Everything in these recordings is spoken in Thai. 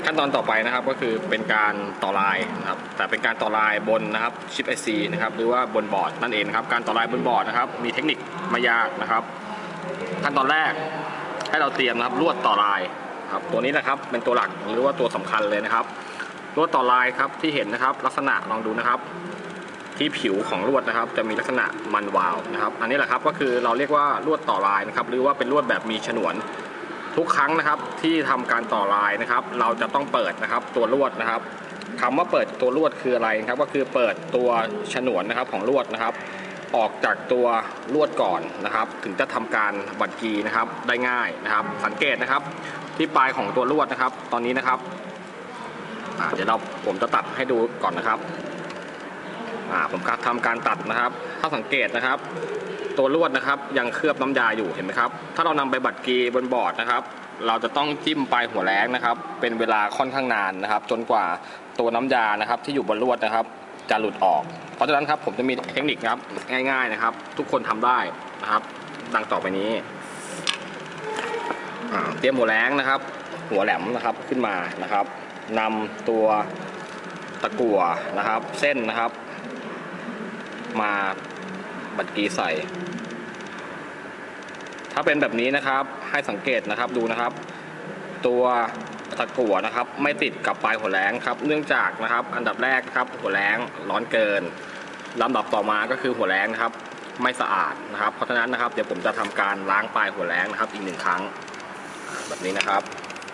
ขั้นตอนต่อไปนะครับก็คือเป็นการต่อลายนะครับแต่เป็นการต่อลายบนนะครับชิป IC นะครับหรือว่าบนบอร์ดนั่นเองนะครับการต่อลายบนบอร์ดนะครับมีเทคนิคไม่ยากนะครับขั้นตอนแรกให้เราเตรียมนะครับลวดต่อลายครับตัวนี้นะครับเป็นตัวหลักหรือว่าตัวสำคัญเลยนะครับลวดต่อลายครับที่เห็นนะครับลักษณะลองดูนะครับที่ผิวของลวดนะครับจะมีลักษณะมันวาวนะครับอันนี้แหละครับก็คือเราเรียกว่าลวดต่อลายนะครับหรือว่าเป็นลวดแบบมีฉนวนทุกครั้งนะครับที่ทำการต่อลายนะครับเราจะต้องเปิดนะครับตัวลวดนะครับคำว่าเปิดตัวลวดคืออะไรครับก็คือเปิดตัวฉนวนนะครับของลวดนะครับออกจากตัวลวดก่อนนะครับถึงจะทำการบัดกีนะครับได้ง่ายนะครับสังเกตนะครับที่ปลายของตัวลวดนะครับตอนนี้นะครับเดี๋ยวผมจะตัดให้ดูก่อนนะครับผมทำการตัดนะครับถ้าสังเกตนะครับตัวลวดนะครับยังเคลือบน้ำยาอยู่เห็นไหมครับถ้าเรานำไปบัดกีบนบอร์ดนะครับเราจะต้องจิ้มปลายหัวแหลงนะครับเป็นเวลาค่อนข้างนานนะครับจนกว่าตัวน้ำยานะครับที่อยู่บนลวดนะครับจะหลุดออกเพราะฉะนั้นครับผมจะมีเทคนิคครับง่ายๆนะครับทุกคนทำได้นะครับดังต่อไปนี้เตรียมหัวแหลงนะครับหัวแหลมนะครับขึ้นมานะครับนำตัวตะกั่วนะครับเส้นนะครับมาบัดกีใส่ถ้าเป็นแบบนี้นะครับให้สังเกตนะครับดูนะครับตัวตะกั่วนะครับไม่ติดกับปลายหัวแหลงครับเนื่องจากนะครับอันดับแรกครับหัวแหลงร้อนเกินลำดับต่อมาก็คือหัวแหลงนะครับไม่สะอาดนะครับเพราะฉะนั้นนะครับเดี๋ยวผมจะทำการล้างปลายหัวแหลงนะครับอีก1 ครั้งแบบนี้นะครับ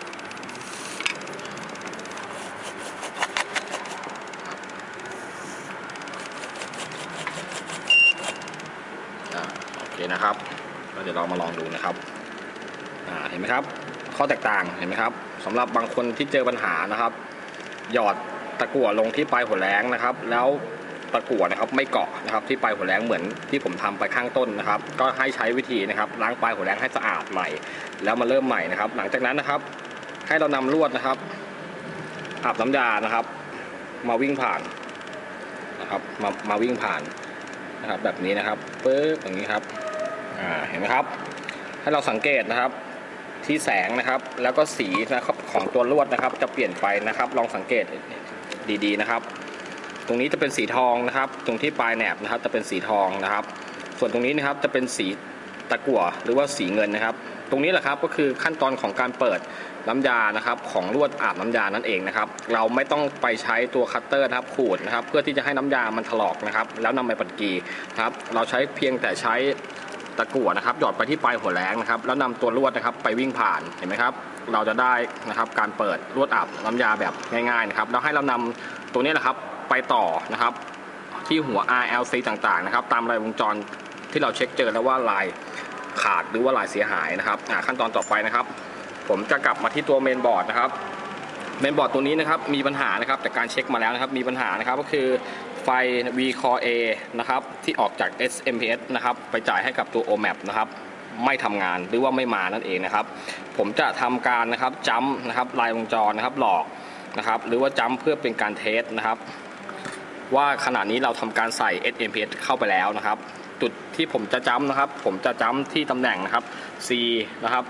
โอเคนะครับเดี๋ยวเรามาลองดูนะครับเห็นไหมครับข้อแตกต่างเห็นไหมครับสำหรับบางคนที่เจอปัญหานะครับหยอดตะกั่วลงที่ปลายหัวแหลงนะครับแล้วตะกั่วนะครับไม่เกาะนะครับที่ปลายหัวแหลงเหมือนที่ผมทำไปข้างต้นนะครับก็ให้ใช้วิธีนะครับล้างปลายหัวแหลงให้สะอาดใหม่แล้วมาเริ่มใหม่นะครับหลังจากนั้นนะครับให้เรานำลวดนะครับอาบน้ำยานะครับมาวิ่งผ่านนะครับมาวิ่งผ่านนะครับแบบนี้นะครับปึ๊บอย่างนี้ครับเห็นไหมครับให้เราสังเกตนะครับที่แสงนะครับแล้วก็สีนะครับของตัวลวดนะครับจะเปลี่ยนไปนะครับลองสังเกตดีๆนะครับตรงนี้จะเป็นสีทองนะครับตรงที่ปลายแหนบนะครับจะเป็นสีทองนะครับส่วนตรงนี้นะครับจะเป็นสีตะกั่วหรือว่าสีเงินนะครับตรงนี้แหละครับก็คือขั้นตอนของการเปิดน้ำยานะครับของลวดอาบน้ำยานั่นเองนะครับเราไม่ต้องไปใช้ตัวคัตเตอร์นะครับขูดนะครับเพื่อที่จะให้น้ำยามันถลอกนะครับแล้วนำไปบัดกีครับเราใช้เพียงแต่ใช้ตะกั่วนะครับหยอดไปที่ปลายหัวแหลงนะครับแล้วนำตัวลวดนะครับไปวิ่งผ่านเห็นไหมครับเราจะได้นะครับการเปิดลวดอาบน้ำยาแบบง่ายๆนะครับแล้วให้เรานำตัวนี้นะครับไปต่อนะครับที่หัว RLC ต่างๆนะครับตามลายวงจรที่เราเช็คเจอแล้วว่าลายขาดหรือว่าลายเสียหายนะครับขั้นตอนต่อไปนะครับผมจะกลับมาที่ตัวเมนบอร์ดนะครับเมนบอร์ดตัวนี้นะครับมีปัญหานะครับจากการเช็คมาแล้วนะครับมีปัญหานะครับก็คือไฟ V-Core A นะครับที่ออกจาก SMPS นะครับไปจ่ายให้กับตัว OMAP นะครับไม่ทำงานหรือว่าไม่มานั่นเองนะครับผมจะทำการนะครับจัมป์นะครับลายวงจรนะครับหลอกนะครับหรือว่าจัมป์เพื่อเป็นการเทสนะครับว่าขณะนี้เราทำการใส่ SMPS เข้าไปแล้วนะครับจุดที่ผมจะจัมป์นะครับผมจะจัมป์ที่ตำแหน่งนะครับ C นะครับ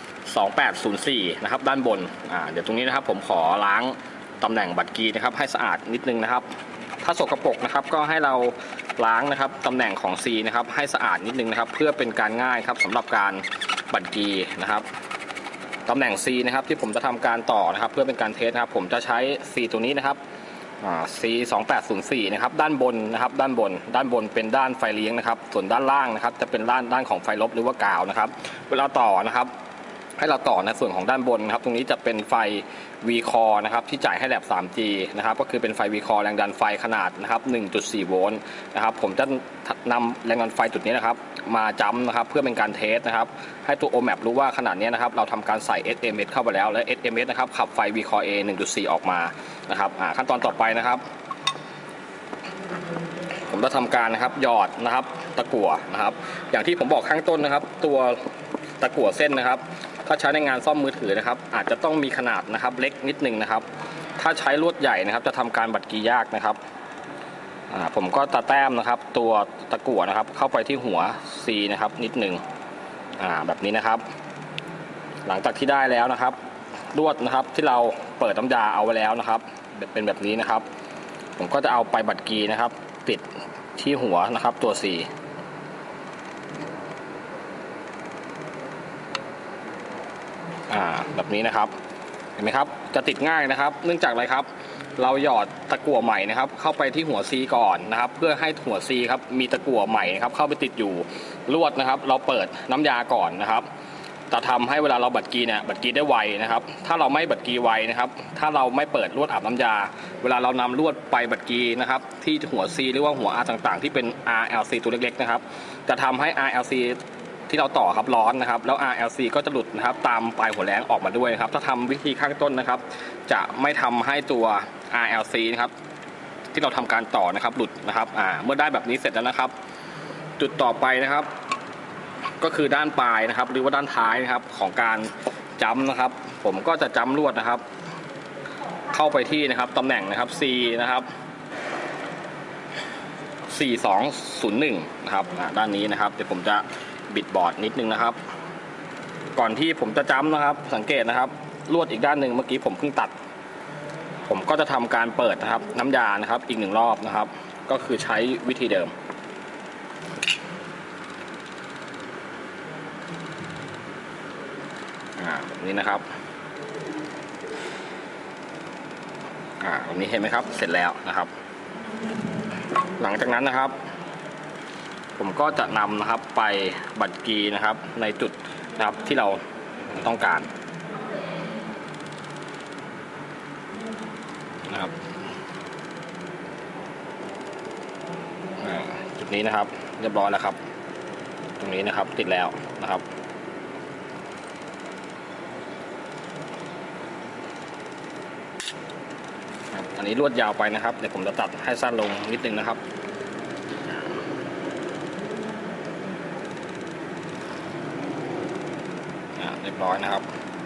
2804นะครับด้านบนเดี๋ยวตรงนี้นะครับผมขอล้างตำแหน่งบัดกีนะครับให้สะอาดนิดนึงนะครับถ้าสกปรกนะครับก็ให้เราล้างนะครับตำแหน่งของ C นะครับให้สะอาดนิดนึงนะครับเพื่อเป็นการง่ายครับสำหรับการบัดกีนะครับตำแหน่ง C นะครับที่ผมจะทำการต่อนะครับเพื่อเป็นการเทสนะครับผมจะใช้ C ตัวนี้นะครับC 2804นะครับด้านบนนะครับด้านบนเป็นด้านไฟเลี้ยงนะครับส่วนด้านล่างนะครับจะเป็นด้านของไฟลบหรือว่ากาวนะครับเวลาต่อนะครับให้เราต่อในส่วนของด้านบนนะครับตรงนี้จะเป็นไฟ V-Core นะครับที่จ่ายให้แลบ 3G นะครับก็คือเป็นไฟ V-Core แรงดันไฟขนาดนะครับ 1.4 โวลต์นะครับผมจะนำแรงดันไฟจุดนี้นะครับมาจัมป์นะครับเพื่อเป็นการเทสนะครับให้ตัว OMAP รู้ว่าขนาดนี้นะครับเราทำการใส่ SMS เข้าไปแล้วและ SMS นะครับขับไฟ V-Core A 1.4 ออกมานะครับขั้นตอนต่อไปนะครับผมจะทำการนะครับหยอดนะครับตะกั่วนะครับอย่างที่ผมบอกข้างต้นนะครับตัวตะกั่วเส้นนะครับถ้าใช้ในงานซ่อมมือถือนะครับอาจจะต้องมีขนาดนะครับเล็กนิดนึงนะครับถ้าใช้ลวดใหญ่นะครับจะทำการบัดกียากนะครับผมก็ตะแต้มนะครับตัวตะกั่วนะครับเข้าไปที่หัว C นะครับนิดนึงแบบนี้นะครับหลังจากที่ได้แล้วนะครับลวดนะครับที่เราเปิดน้ำยาเอาไว้แล้วนะครับเป็นแบบนี้นะครับผมก็จะเอาไปบัดกีนะครับปิดที่หัวนะครับตัว C แบบนี้นะครับเห็นไหมครับจะติดง่ายนะครับเนื่องจากอะไรครับเราหยอดตะกั่วใหม่นะครับเข้าไปที่หัว C ก่อนนะครับเพื่อให้หัว C ครับมีตะกั่วใหม่นะครับเข้าไปติดอยู่ลวดนะครับเราเปิดน้ำยาก่อนนะครับจะทำให้เวลาเราบัดกีเนี่ยบัดกีได้ไวนะครับถ้าเราไม่บัดกีไวนะครับถ้าเราไม่เปิดลวดอาบน้ำยาเวลาเรานำลวดไปบัดกีนะครับที่หัว C หรือว่าหัว R ต่างๆที่เป็น RLC ตัวเล็กๆนะครับจะทำให้ RLC ที่เราต่อครับร้อนนะครับแล้ว RLC ก็จะหลุดนะครับตามปลายหัวแหลงออกมาด้วยนะครับถ้าทำวิธีข้างต้นนะครับจะไม่ทำให้ตัว RLC นะครับที่เราทำการต่อนะครับหลุดนะครับเมื่อได้แบบนี้เสร็จแล้วนะครับจุดต่อไปนะครับก็คือด้านปลายนะครับหรือว่าด้านท้ายนะครับของการจัมป์นะครับผมก็จะจัมป์ลวดนะครับเข้าไปที่นะครับตำแหน่งนะครับ C นะครับ4201นะครับด้านนี้นะครับเดี๋ยวผมจะบิดบอร์ดนิดนึงนะครับก่อนที่ผมจะจัมป์นะครับสังเกตนะครับลวดอีกด้านหนึ่งเมื่อกี้ผมเพิ่งตัดผมก็จะทำการเปิดนะครับน้ำยานะครับอีก1รอบนะครับก็คือใช้วิธีเดิมแบบนี้นะครับแบบนี้เห็นไหมครับเสร็จแล้วนะครับหลังจากนั้นนะครับผมก็จะนำนะครับไปบัดกีนะครับในจุดนะครับที่เราต้องการนะครับจุดนี้นะครับเรียบร้อยแล้วครับตรงนี้นะครับติดแล้วนะครับอันนี้ลวดยาวไปนะครับเดี๋ยวผมจะตัดให้สั้นลงนิดนึงนะครับเรียบร้อยนะครับ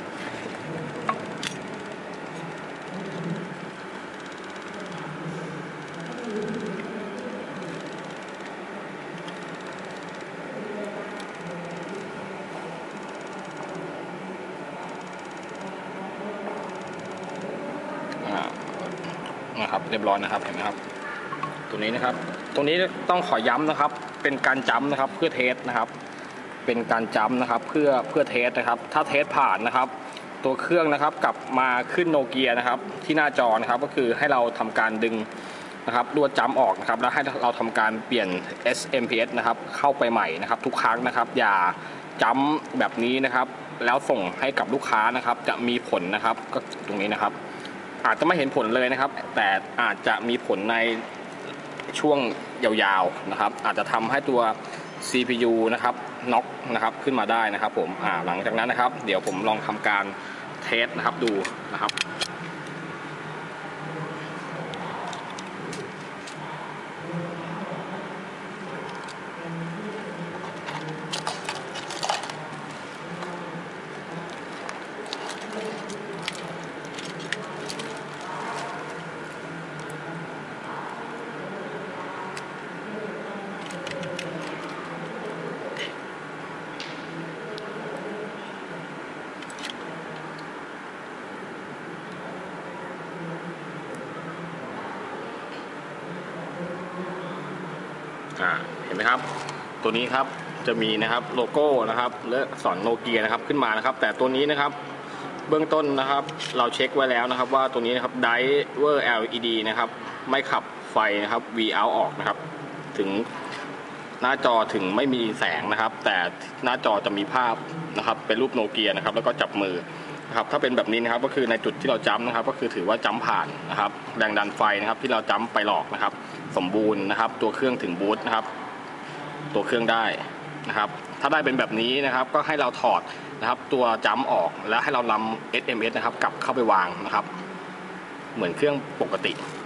นะครับเรียบร้อยนะครับเห็นไหมครับตัวนี้นะครับตรงนี้ต้องขอย้ำนะครับเป็นการจัมป์นะครับเพื่อเทสนะครับเป็นการจัมป์นะครับเพื่อเทสนะครับถ้าเทสผ่านนะครับตัวเครื่องนะครับกลับมาขึ้นโนเกียนะครับที่หน้าจอนะครับก็คือให้เราทำการดึงนะครับลวดจัมป์ออกนะครับแล้วให้เราทำการเปลี่ยน SMPS นะครับเข้าไปใหม่นะครับทุกครั้งนะครับอย่าจัมป์แบบนี้นะครับแล้วส่งให้กับลูกค้านะครับจะมีผลนะครับก็ตรงนี้นะครับอาจจะไม่เห็นผลเลยนะครับแต่อาจจะมีผลในช่วงยาวๆนะครับอาจจะทำให้ตัว CPU นะครับน็อกนะครับขึ้นมาได้นะครับผมหลังจากนั้นนะครับเดี๋ยวผมลองทำการเทสนะครับดูนะครับเห็นไหมครับตัวนี้ครับจะมีนะครับโลโก้นะครับและสอนโนเกียนะครับขึ้นมานะครับแต่ตัวนี้นะครับเบื้องต้นนะครับเราเช็คไว้แล้วนะครับว่าตัวนี้นะครับไดเวอร์ LED นะครับไม่ขับไฟนะครับ V out ออกนะครับถึงหน้าจอถึงไม่มีแสงนะครับแต่หน้าจอจะมีภาพนะครับเป็นรูปโนเกียนะครับแล้วก็จับมือนะครับถ้าเป็นแบบนี้นะครับก็คือในจุดที่เราจัมป์นะครับก็คือถือว่าจัมป์ผ่านนะครับแรงดันไฟนะครับที่เราจัมป์ไปหลอกนะครับสมบูรณ์นะครับตัวเครื่องถึงบูทนะครับตัวเครื่องได้นะครับถ้าได้เป็นแบบนี้นะครับก็ให้เราถอดนะครับตัวจัมป์ออกแล้วให้เรานำ SMS นะครับกลับเข้าไปวางนะครับเหมือนเครื่องปกติ